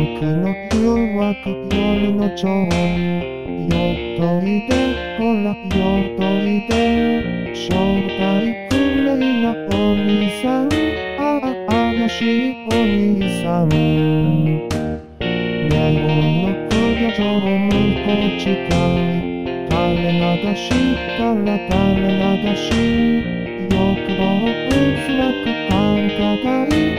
クの誘惑、夜の蝶、寄っといて、ほら寄っといて、正体不明なお兄さん、ああ怪しいお兄さん。ネオンの不夜城無法地帯、垂れ流したら垂れ流し、欲望渦巻く繁華街。